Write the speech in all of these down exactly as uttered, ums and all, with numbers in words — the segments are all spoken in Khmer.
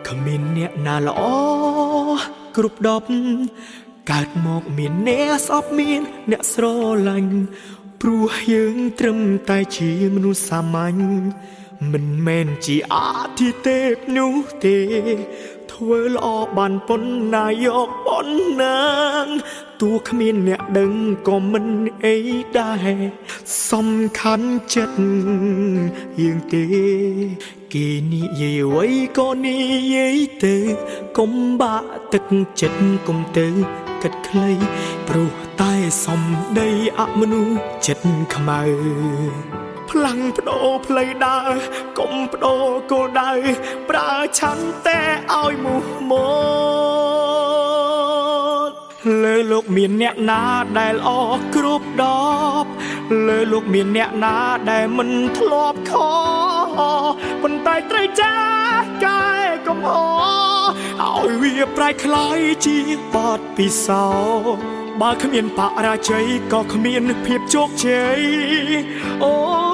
គ្មានអ្នកណាល្អគ្រប់ដប់កើតមកមានអ្នកស្អប់មានអ្នកស្រឡាញ់ព្រោះយើងត្រឹមតែជាមនុស្សសាមញ្ញមិនមែនជាអាទិទេពនោះទេធ្វើល្អបានប៉ុណ្ណាយកប៉ុណ្ណាទោះគ្មានអ្នកដឹងក៏មិនអីដែរសំខាន់ចិត្តយើងទេគេនិយាយអ្វីក៏និយាយទៅកុំបាក់ទឹកចិត្តកុំទៅគិតខ្លីព្រោះតែសំដីអមនុស្សចិត្តខ្មៅផ្លាំងបដូរផ្លូវដើរកុំបដូរគោលដៅប្រើឆន្ទតែឲ្យមោះមាត់លើលោកមានអ្នកណាដែលអស់គ្រប់ដប់លើលោកមានអ្នកណាដែលមិនធ្លាប់ខប៉ុន្តែត្រូវចាស់កែកំហឲ្យវាប្រែคล้ายជាបទពិសោធន៍បើគ្មានបរាជ័យក៏គ្មានភាពជោគជ័យអូ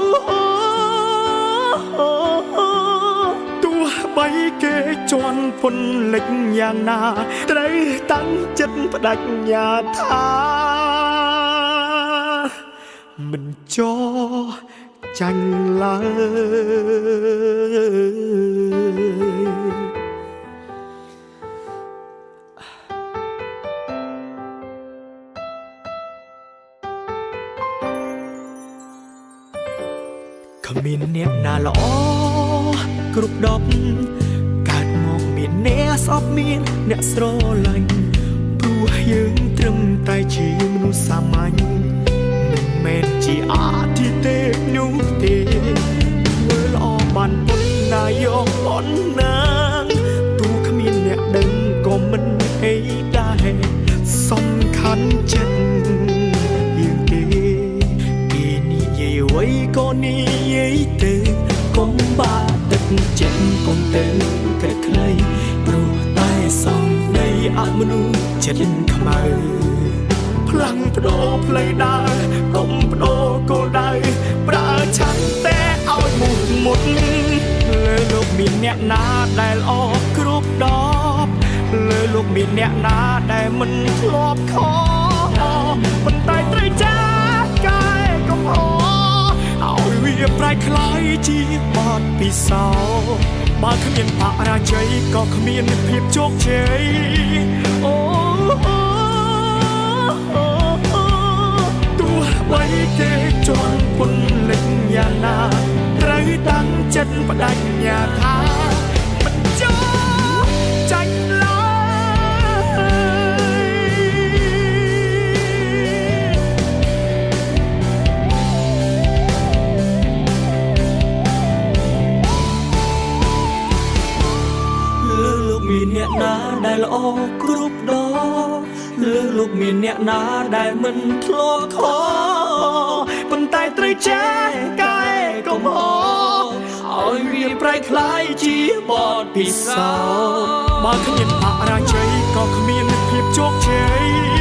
ទោះបីគេជន់ពន្លិចយ៉ាងណាត្រូវតាំងចិត្តបដិញ្ញាថាមិនចោចាញ់ឡើយគ្មានអ្នកណាល្អគ្រប់ដប់កើតមកមានអ្នកស្អប់មានអ្នកស្រឡាញ់ព្រោះយើងត្រឹមតែជាមនុស្សសាមញ្ញមិនមែនជាអាទិទេពនោះទេធ្វើល្អបានប៉ុណ្ណាយកប៉ុណ្ណាទោះគ្មានអ្នកដឹងក៏មិនអីដែរសំខាន់ចិត្តយើងទេគេនិយាយអ្វីក៏និយាយទៅកុំបាក់ទឹកចិត្តកុំទៅគិតខ្លីព្រោះតែសំដីអមនុស្សចិត្តខ្មៅផ្លាំងបដូរផ្លូវដើរកុំបដូរគោលដៅប្រើឆន្ទតែឲ្យមុខមុតលើលោកមានអ្នកណាដែលអស់គ្រប់ដប់លើលោកមានអ្នកណាដែលមិនធ្លាប់ខប៉ុន្តែត្រូវចាស់កែកំហឲ្យវាប្រែคล้ายជាបទពិសោធន៍បើគ្មានបរាជ័យក៏គ្មានភាពជោគជ័យអូទោះបីគេជន់ពន្លិចយ៉ាងណាត្រូវតាំងចិត្តបដិញ្ញាថាមិនចោលចាញ់ឡើយលើលោកមានអ្នកណាដែលល្អគ្រប់ដបលើលោកមានអ្នកណាដែលមិនធ្លាប់ខប៉ុន្តែត្រូវចេះកែកំហឲ្យវាប្រែคล้ายជាបទពិសោធន៍បើគ្មានបរាជ័យក៏គ្មានភាពជោគជ័យ